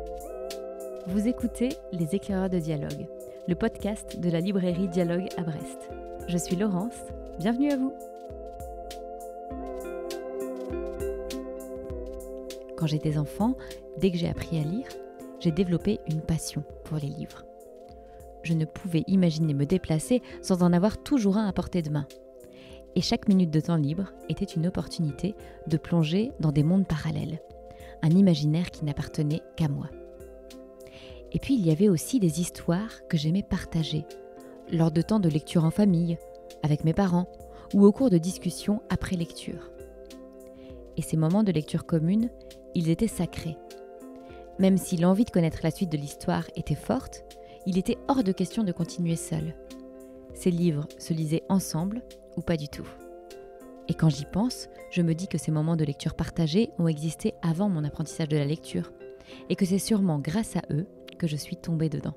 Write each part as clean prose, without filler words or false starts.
Vous écoutez Les Éclaireurs de Dialogue, le podcast de la librairie Dialogue à Brest. Je suis Laurence, bienvenue à vous. Quand j'étais enfant, dès que j'ai appris à lire, j'ai développé une passion pour les livres. Je ne pouvais imaginer me déplacer sans en avoir toujours un à portée de main. Et chaque minute de temps libre était une opportunité de plonger dans des mondes parallèles, un imaginaire qui n'appartenait qu'à moi. Et puis il y avait aussi des histoires que j'aimais partager, lors de temps de lecture en famille, avec mes parents, ou au cours de discussions après lecture. Et ces moments de lecture commune, ils étaient sacrés. Même si l'envie de connaître la suite de l'histoire était forte, il était hors de question de continuer seul. Ces livres se lisaient ensemble ou pas du tout. Et quand j'y pense, je me dis que ces moments de lecture partagés ont existé avant mon apprentissage de la lecture, et que c'est sûrement grâce à eux que je suis tombée dedans.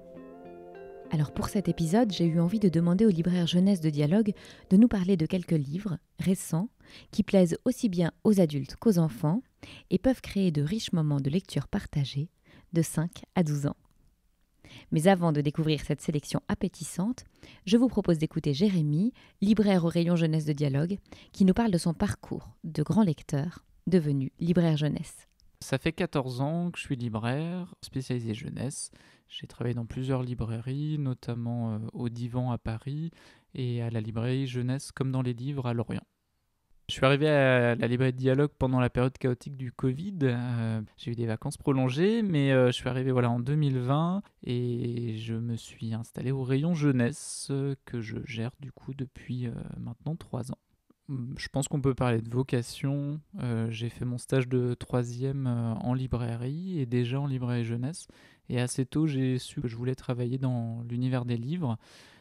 Alors pour cet épisode, j'ai eu envie de demander aux libraires jeunesse de Dialogue de nous parler de quelques livres récents qui plaisent aussi bien aux adultes qu'aux enfants et peuvent créer de riches moments de lecture partagés de 5 à 12 ans. Mais avant de découvrir cette sélection appétissante, je vous propose d'écouter Jérémy, libraire au rayon jeunesse de Dialogue, qui nous parle de son parcours de grand lecteur devenu libraire jeunesse. Ça fait 14 ans que je suis libraire, spécialisé jeunesse. J'ai travaillé dans plusieurs librairies, notamment au Divan à Paris et à la librairie jeunesse comme dans les livres à Lorient. Je suis arrivé à la librairie de Dialogue pendant la période chaotique du Covid. J'ai eu des vacances prolongées, mais je suis arrivé en 2020 et je me suis installé au rayon jeunesse que je gère du coup depuis maintenant 3 ans. Je pense qu'on peut parler de vocation. J'ai fait mon stage de 3e en librairie et déjà en librairie jeunesse. Et assez tôt, j'ai su que je voulais travailler dans l'univers des livres.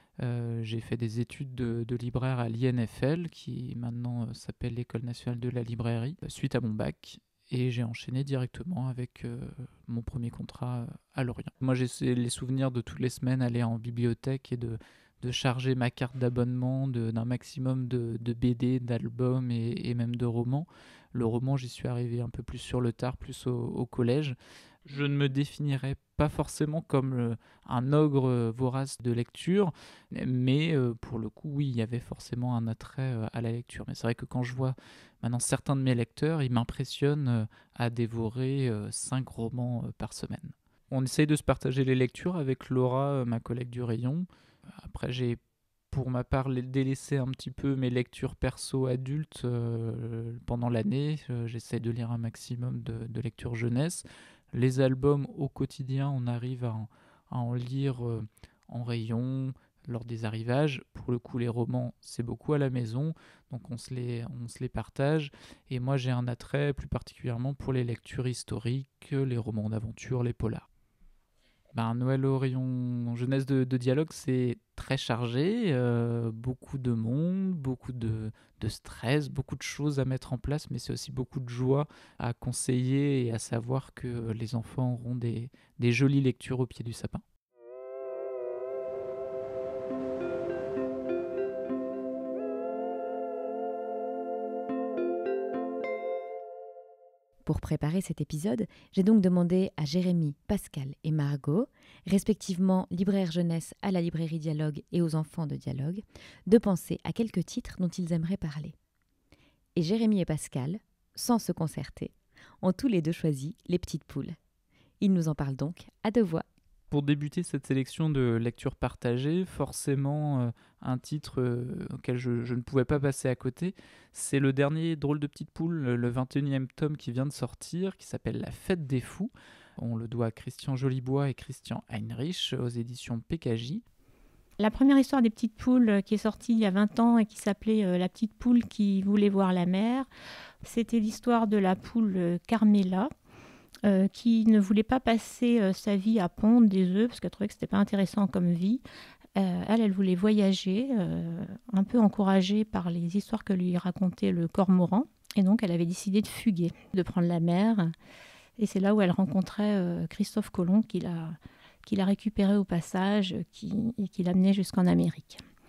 J'ai fait des études de libraire à l'INFL, qui maintenant s'appelle l'École nationale de la librairie, suite à mon bac. Et j'ai enchaîné directement avec mon premier contrat à Lorient. Moi, j'ai les souvenirs de toutes les semaines aller en bibliothèque et de charger ma carte d'abonnement d'un maximum de BD, d'albums et même de romans. Le roman, j'y suis arrivé un peu plus sur le tard, plus au collège. Je ne me définirais pas forcément comme un ogre vorace de lecture, mais pour le coup, oui, il y avait forcément un attrait à la lecture. Mais c'est vrai que quand je vois maintenant certains de mes lecteurs, ils m'impressionnent à dévorer 5 romans par semaine. On essaye de se partager les lectures avec Laura, ma collègue du rayon. Après, j'ai pour ma part délaissé un petit peu mes lectures perso adultes pendant l'année. J'essaie de lire un maximum de lectures jeunesse. Les albums au quotidien, on arrive à en lire en rayon, lors des arrivages. Pour le coup, les romans, c'est beaucoup à la maison, donc on se les partage. Et moi, j'ai un attrait plus particulièrement pour les lectures historiques, les romans d'aventure, les polars. Noël au rayon jeunesse de Dialogue, c'est très chargé, beaucoup de monde, beaucoup de stress, beaucoup de choses à mettre en place, mais c'est aussi beaucoup de joie à conseiller et à savoir que les enfants auront des jolies lectures au pied du sapin. Pour préparer cet épisode, j'ai donc demandé à Jérémy, Pascal et Margot, respectivement libraires jeunesse à la librairie Dialogue et aux enfants de Dialogue, de penser à quelques titres dont ils aimeraient parler. Et Jérémy et Pascal, sans se concerter, ont tous les deux choisi Les Petites Poules. Ils nous en parlent donc à deux voix. Pour débuter cette sélection de lecture partagée, forcément un titre auquel je ne pouvais pas passer à côté, c'est le dernier Drôle de Petite Poule, le 21e tome qui vient de sortir, qui s'appelle La Fête des Fous. On le doit à Christian Jolibois et Christian Heinrich aux éditions PKJ. La première histoire des petites poules qui est sortie il y a 20 ans et qui s'appelait La petite poule qui voulait voir la mer, c'était l'histoire de la poule Carmela, qui ne voulait pas passer sa vie à pondre des œufs parce qu'elle trouvait que c'était pas intéressant comme vie. Elle voulait voyager, un peu encouragée par les histoires que lui racontait le cormoran. Et donc, elle avait décidé de fuguer, de prendre la mer. Et c'est là où elle rencontrait Christophe Colomb, qui l'a récupéré au passage et qui l'amenait jusqu'en Amérique.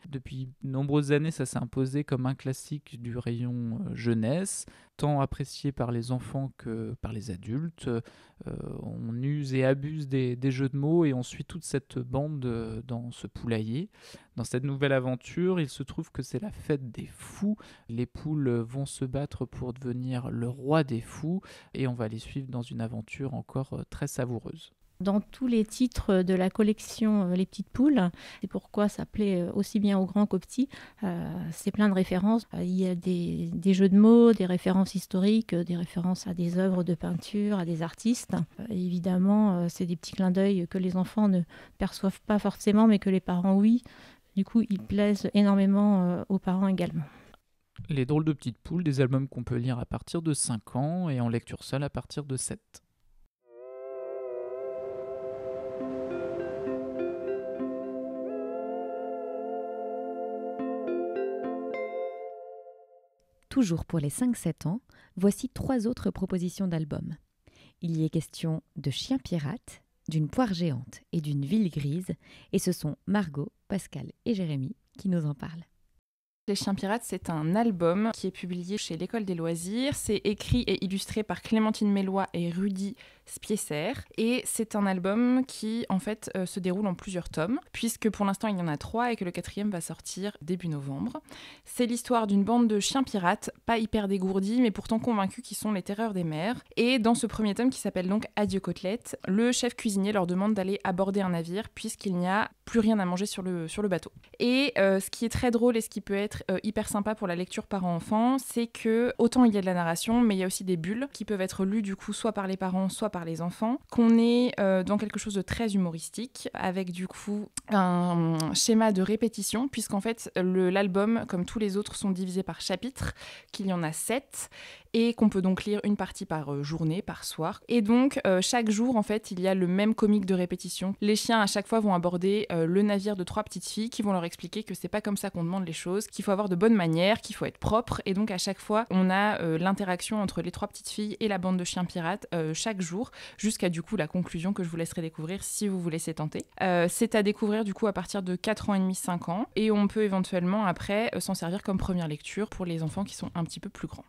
Depuis de nombreuses années, ça s'est imposé comme un classique du rayon jeunesse, tant apprécié par les enfants que par les adultes. On use et abuse des jeux de mots et on suit toute cette bande dans ce poulailler. Dans cette nouvelle aventure, il se trouve que c'est la fête des fous. Les poules vont se battre pour devenir le roi des fous et on va les suivre dans une aventure encore très savoureuse. Dans tous les titres de la collection Les Petites Poules, c'est pourquoi ça plaît aussi bien aux grands qu'aux petits, c'est plein de références. Il y a des jeux de mots, des références historiques, des références à des œuvres de peinture, à des artistes. Évidemment, c'est des petits clins d'œil que les enfants ne perçoivent pas forcément, mais que les parents, oui. Du coup, ils plaisent énormément aux parents également. Les drôles de petites poules, des albums qu'on peut lire à partir de 5 ans et en lecture seule à partir de 7. Toujours pour les 5-7 ans, voici 3 autres propositions d'albums. Il y est question de chiens pirates, d'une poire géante et d'une ville grise, et ce sont Margot, Pascal et Jérémy qui nous en parlent. Les Chiens Pirates, c'est un album qui est publié chez l'École des Loisirs. C'est écrit et illustré par Clémentine Mélois et Rudy Spiesser. Et c'est un album qui, en fait, se déroule en plusieurs tomes, puisque pour l'instant, il y en a 3 et que le 4e va sortir début novembre. C'est l'histoire d'une bande de chiens pirates, pas hyper dégourdis, mais pourtant convaincus qu'ils sont les terreurs des mers. Et dans ce premier tome, qui s'appelle donc Adieu Côtelette, le chef cuisinier leur demande d'aller aborder un navire, puisqu'il n'y a plus rien à manger sur le bateau. Et ce qui est très drôle et ce qui peut être hyper sympa pour la lecture parents-enfants, c'est que autant il y a de la narration, mais il y a aussi des bulles qui peuvent être lues du coup soit par les parents, soit par les enfants, qu'on est dans quelque chose de très humoristique, avec du coup un schéma de répétition, puisqu'en fait l'album, comme tous les autres, sont divisés par chapitres, qu'il y en a 7, et qu'on peut donc lire une partie par journée, par soir. Et donc chaque jour, en fait, il y a le même comique de répétition. Les chiens, à chaque fois, vont aborder le navire de 3 petites filles qui vont leur expliquer que c'est pas comme ça qu'on demande les choses, qu'il faut avoir de bonnes manières, qu'il faut être propre. Et donc à chaque fois, on a l'interaction entre les 3 petites filles et la bande de chiens pirates chaque jour, jusqu'à du coup la conclusion que je vous laisserai découvrir si vous vous laissez tenter. C'est à découvrir du coup à partir de 4 ans et demi, 5 ans. Et on peut éventuellement après s'en servir comme première lecture pour les enfants qui sont un petit peu plus grands.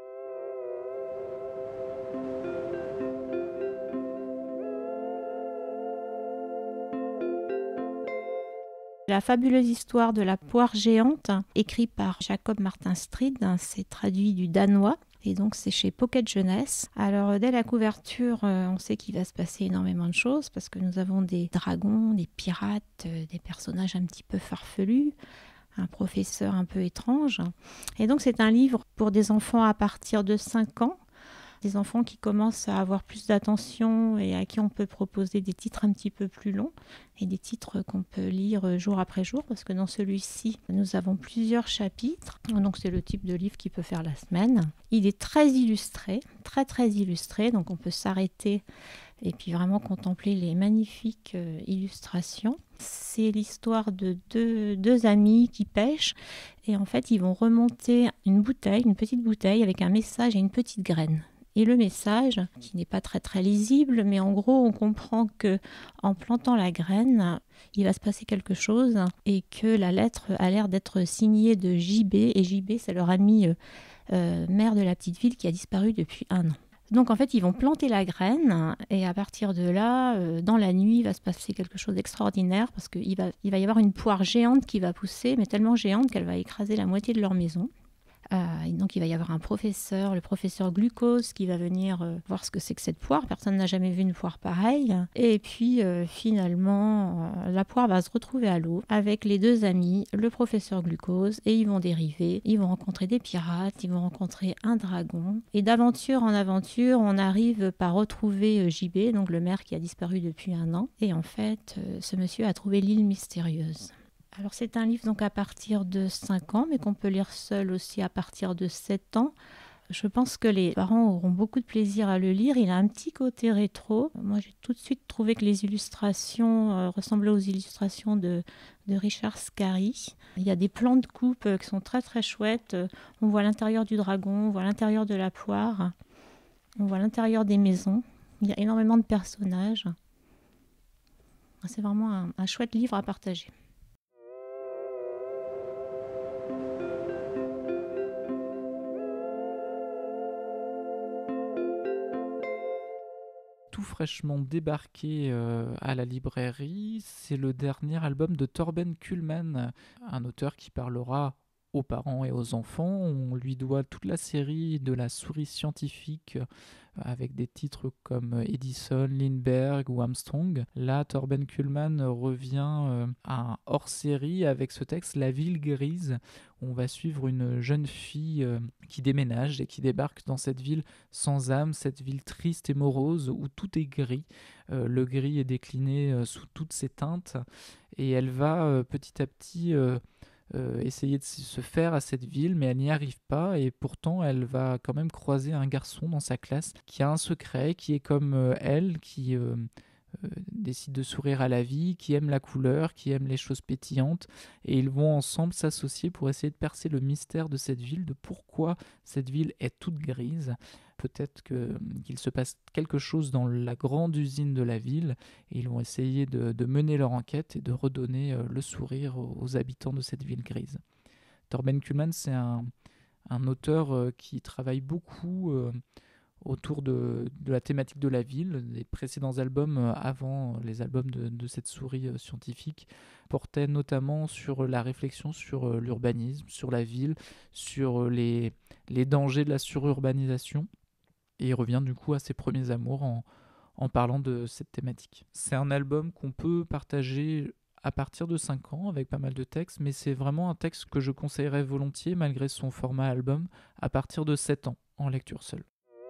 La fabuleuse histoire de la poire géante, écrit par Jacob Martin Strid, c'est traduit du danois. Et donc c'est chez Pocket Jeunesse. Alors dès la couverture, on sait qu'il va se passer énormément de choses parce que nous avons des dragons, des pirates, des personnages un petit peu farfelus, un professeur un peu étrange. Et donc c'est un livre pour des enfants à partir de 5 ans. Des enfants qui commencent à avoir plus d'attention et à qui on peut proposer des titres un petit peu plus longs et des titres qu'on peut lire jour après jour, parce que dans celui-ci, nous avons plusieurs chapitres. Donc c'est le type de livre qui peut faire la semaine. Il est très illustré, très très illustré, donc on peut s'arrêter et puis vraiment contempler les magnifiques illustrations. C'est l'histoire de deux amis qui pêchent et en fait ils vont remonter une petite bouteille avec un message et une petite graine. Et le message, qui n'est pas très très lisible, mais en gros on comprend que en plantant la graine, il va se passer quelque chose et que la lettre a l'air d'être signée de JB, et JB c'est leur ami maire de la petite ville qui a disparu depuis 1 an. Donc en fait ils vont planter la graine et à partir de là, dans la nuit, il va se passer quelque chose d'extraordinaire parce qu'il va y avoir une poire géante qui va pousser, mais tellement géante qu'elle va écraser la moitié de leur maison. Donc il va y avoir le professeur Glucose qui va venir voir ce que c'est que cette poire. Personne n'a jamais vu une poire pareille. Et puis finalement, la poire va se retrouver à l'eau avec les 2 amis, le professeur Glucose, et ils vont dériver. Ils vont rencontrer des pirates, ils vont rencontrer un dragon. Et d'aventure en aventure, on arrive par retrouver JB, donc le maire qui a disparu depuis 1 an. Et en fait, ce monsieur a trouvé l'île mystérieuse. Alors c'est un livre donc à partir de 5 ans, mais qu'on peut lire seul aussi à partir de 7 ans. Je pense que les parents auront beaucoup de plaisir à le lire. Il a un petit côté rétro. Moi, j'ai tout de suite trouvé que les illustrations ressemblaient aux illustrations de Richard Scarry. Il y a des plans de coupe qui sont très très chouettes. On voit l'intérieur du dragon, on voit l'intérieur de la poire, on voit l'intérieur des maisons. Il y a énormément de personnages. C'est vraiment un chouette livre à partager. fraîchement débarqué à la librairie, c'est le dernier album de Torben Kuhlmann, un auteur qui parlera aux parents et aux enfants. On lui doit toute la série de la souris scientifique avec des titres comme Edison, Lindbergh ou Armstrong. Là, Torben Kuhlmann revient à un hors-série avec ce texte La ville grise. On va suivre une jeune fille qui déménage et qui débarque dans cette ville sans âme, cette ville triste et morose où tout est gris. Le gris est décliné sous toutes ses teintes et elle va petit à petit essayer de se faire à cette ville, mais elle n'y arrive pas et pourtant elle va quand même croiser un garçon dans sa classe qui a un secret, qui est comme elle, qui décide de sourire à la vie, qui aime la couleur, qui aime les choses pétillantes, et ils vont ensemble s'associer pour essayer de percer le mystère de cette ville, de pourquoi cette ville est toute grise. Peut-être qu'il se passe quelque chose dans la grande usine de la ville, et ils vont essayer de mener leur enquête et de redonner le sourire aux habitants de cette ville grise. Torben Kuhlmann, c'est un auteur qui travaille beaucoup autour de la thématique de la ville. Les précédents albums, avant les albums de cette souris scientifique, portaient notamment sur la réflexion sur l'urbanisme, sur la ville, sur les dangers de la sururbanisation. Et il revient du coup à ses premiers amours en parlant de cette thématique. C'est un album qu'on peut partager à partir de 5 ans avec pas mal de textes, mais c'est vraiment un texte que je conseillerais volontiers malgré son format album à partir de 7 ans en lecture seule.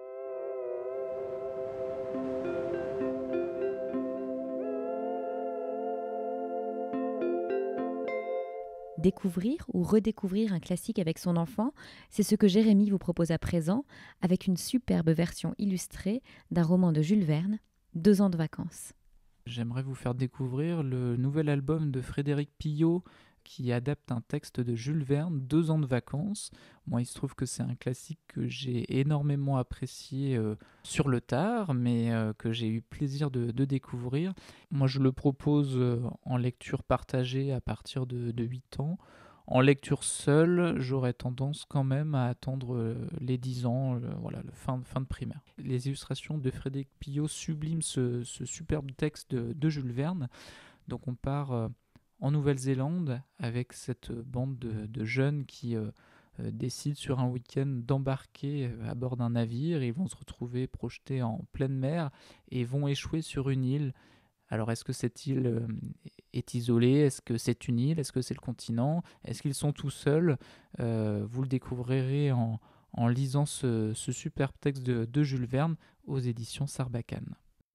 Découvrir ou redécouvrir un classique avec son enfant, c'est ce que Jérémy vous propose à présent avec une superbe version illustrée d'un roman de Jules Verne, 2 ans de vacances. J'aimerais vous faire découvrir le nouvel album de Frédéric Pillot qui adapte un texte de Jules Verne, 2 ans de vacances. Moi, il se trouve que c'est un classique que j'ai énormément apprécié sur le tard, mais que j'ai eu plaisir de découvrir. Moi, je le propose en lecture partagée à partir de 8 ans. En lecture seule, j'aurais tendance quand même à attendre les 10 ans, voilà, le fin de primaire. Les illustrations de Frédéric Pillot subliment ce superbe texte de Jules Verne. Donc on part en Nouvelle-Zélande avec cette bande de jeunes qui décident sur un week-end d'embarquer à bord d'un navire. Ils vont se retrouver projetés en pleine mer et vont échouer sur une île. Alors est-ce que cette île est isolée? Est-ce que c'est une île? Est-ce que c'est le continent? Est-ce qu'ils sont tout seuls? Vous le découvrirez en lisant ce superbe texte de Jules Verne aux éditions Sarbacane.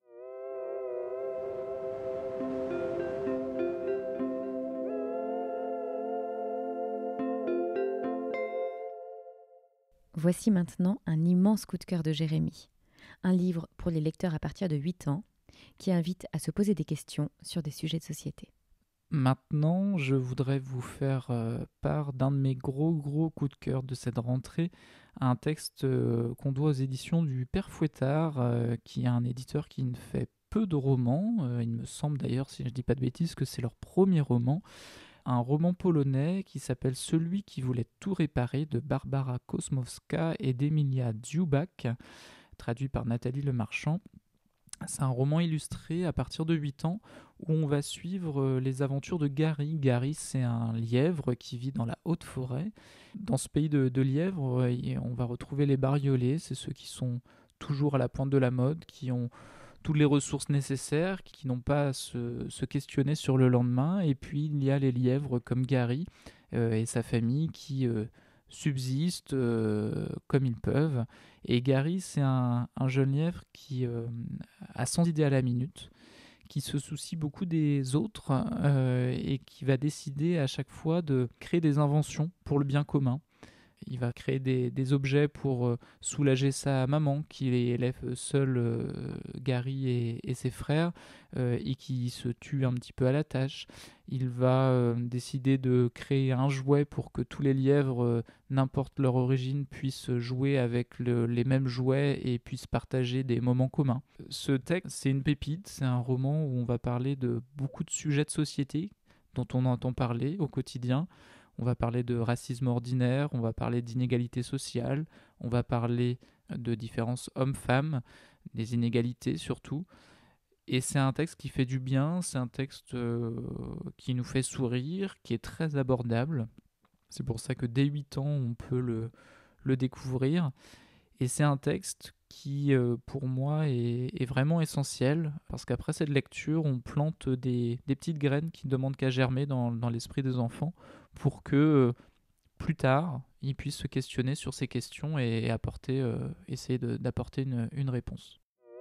Voici maintenant un immense coup de cœur de Jérémy. Un livre pour les lecteurs à partir de 8 ans qui invite à se poser des questions sur des sujets de société. Maintenant, je voudrais vous faire part d'un de mes gros coups de cœur de cette rentrée, un texte qu'on doit aux éditions du Père Fouettard, qui est un éditeur qui ne fait peu de romans. Il me semble d'ailleurs, si je ne dis pas de bêtises, que c'est leur premier roman. Un roman polonais qui s'appelle Celui qui voulait tout réparer de Barbara Kosmowska et d'Emilia Dziubak, traduit par Nathalie Lemarchand. C'est un roman illustré à partir de 8 ans où on va suivre les aventures de Gary. Gary, c'est un lièvre qui vit dans la haute forêt. Dans ce pays de lièvres, on va retrouver les bariolés, c'est ceux qui sont toujours à la pointe de la mode, qui ont toutes les ressources nécessaires, qui n'ont pas à se questionner sur le lendemain. Et puis il y a les lièvres comme Gary et sa famille qui subsistent comme ils peuvent. Et Gary, c'est un jeune lièvre qui a 100 idées à la minute, qui se soucie beaucoup des autres et qui va décider à chaque fois de créer des inventions pour le bien commun. Il va créer des objets pour soulager sa maman qui élève seul Gary et ses frères et qui se tue un petit peu à la tâche. Il va décider de créer un jouet pour que tous les lièvres, n'importe leur origine, puissent jouer avec les mêmes jouets et puissent partager des moments communs. Ce texte, c'est une pépite, c'est un roman où on va parler de beaucoup de sujets de société dont on entend parler au quotidien. On va parler de racisme ordinaire, on va parler d'inégalité sociale, on va parler de différences hommes-femmes. des inégalités surtout. Et c'est un texte qui fait du bien, c'est un texte qui nous fait sourire, qui est très abordable. C'est pour ça que dès 8 ans, on peut le découvrir. Et c'est un texte qui, pour moi, est vraiment essentiel, parce qu'après cette lecture, on plante des petites graines qui ne demandent qu'à germer dans l'esprit des enfants, pour que plus tard, ils puissent se questionner sur ces questions et essayer d'apporter une réponse.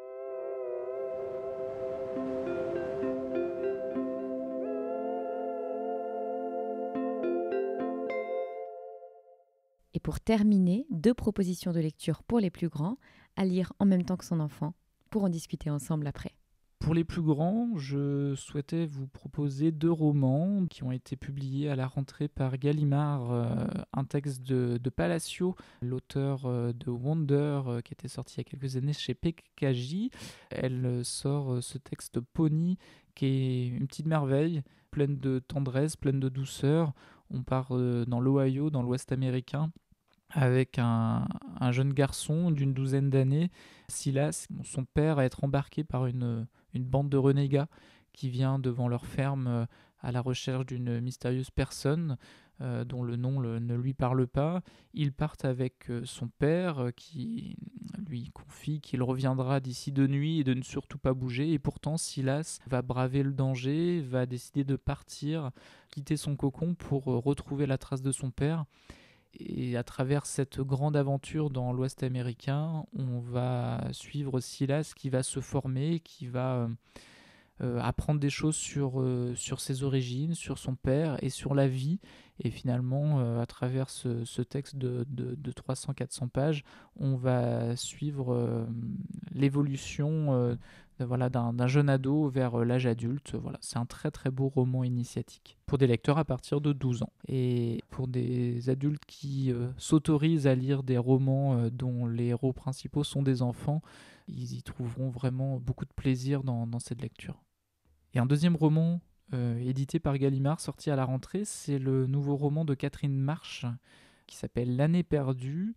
Et pour terminer, 2 propositions de lecture pour les plus grands, à lire en même temps que son enfant, pour en discuter ensemble après. Pour les plus grands, je souhaitais vous proposer 2 romans qui ont été publiés à la rentrée par Gallimard, un texte de Palacio, l'auteur de Wonder, qui était sorti il y a quelques années chez PKJ. Elle sort ce texte Pony, qui est une petite merveille, pleine de tendresse, pleine de douceur. On part dans l'Ohio, dans l'Ouest américain, avec un jeune garçon d'une 12aine d'années, Silas, son père, à être embarqué par une bande de renégats qui vient devant leur ferme à la recherche d'une mystérieuse personne dont le nom ne lui parle pas. Ils partent avec son père qui lui confie qu'il reviendra d'ici 2 nuits et de ne surtout pas bouger. Et pourtant, Silas va braver le danger, va décider de partir, quitter son cocon pour retrouver la trace de son père. Et à travers cette grande aventure dans l'Ouest américain, on va suivre Silas qui va se former, qui va apprendre des choses sur ses origines, sur son père et sur la vie. Et finalement, à travers ce texte de 300-400 pages, on va suivre l'évolution d'un jeune ado vers l'âge adulte. Voilà, c'est un très très beau roman initiatique pour des lecteurs à partir de 12 ans. Et pour des adultes qui s'autorisent à lire des romans dont les héros principaux sont des enfants, ils y trouveront vraiment beaucoup de plaisir dans cette lecture. Et un deuxième roman édité par Gallimard, sorti à la rentrée, c'est le nouveau roman de Catherine March qui s'appelle L'année perdue,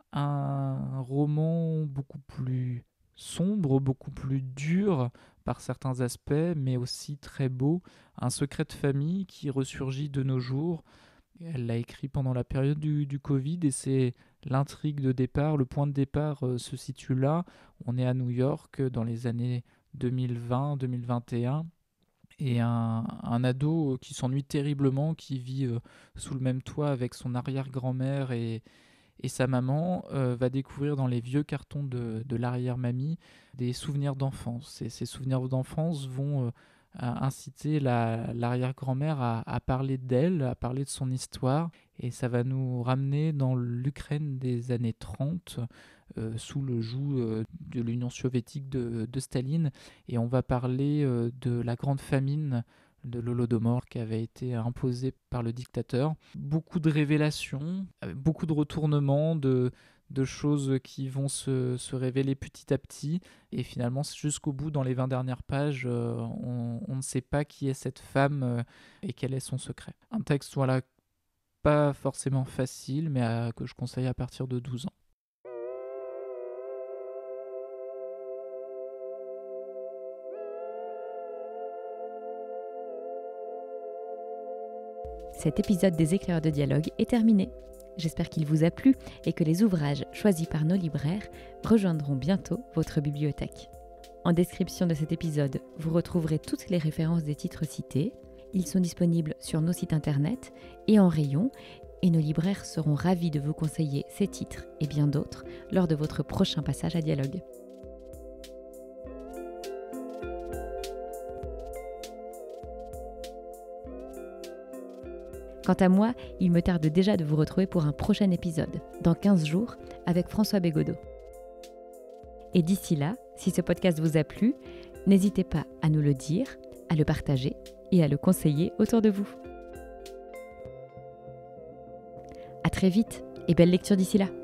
un roman beaucoup plus sombre, beaucoup plus dur par certains aspects, mais aussi très beau, un secret de famille qui ressurgit de nos jours. Elle l'a écrit pendant la période du Covid et c'est l'intrigue de départ, le point de départ se situe là. On est à New York dans les années 2020-2021 et un ado qui s'ennuie terriblement, qui vit sous le même toit avec son arrière-grand-mère et sa maman, va découvrir dans les vieux cartons de l'arrière-mamie des souvenirs d'enfance. Et ces souvenirs d'enfance vont inciter l'arrière-grand-mère à parler d'elle, à parler de son histoire. Et ça va nous ramener dans l'Ukraine des années 30, sous le joug de l'Union soviétique de Staline. Et on va parler de la grande famine de l'Holodomor qui avait été imposé par le dictateur. Beaucoup de révélations, beaucoup de retournements, de choses qui vont se révéler petit à petit. Et finalement, jusqu'au bout, dans les 20 dernières pages, on ne sait pas qui est cette femme et quel est son secret. Un texte, voilà, pas forcément facile, mais que je conseille à partir de 12 ans. Cet épisode des éclaireurs de dialogue est terminé. J'espère qu'il vous a plu et que les ouvrages choisis par nos libraires rejoindront bientôt votre bibliothèque. En description de cet épisode, vous retrouverez toutes les références des titres cités. Ils sont disponibles sur nos sites internet et en rayon, et nos libraires seront ravis de vous conseiller ces titres et bien d'autres lors de votre prochain passage à Dialogue. Quant à moi, il me tarde déjà de vous retrouver pour un prochain épisode, dans 15 jours, avec François Bégodeau. Et d'ici là, si ce podcast vous a plu, n'hésitez pas à nous le dire, à le partager et à le conseiller autour de vous. À très vite et belle lecture d'ici là.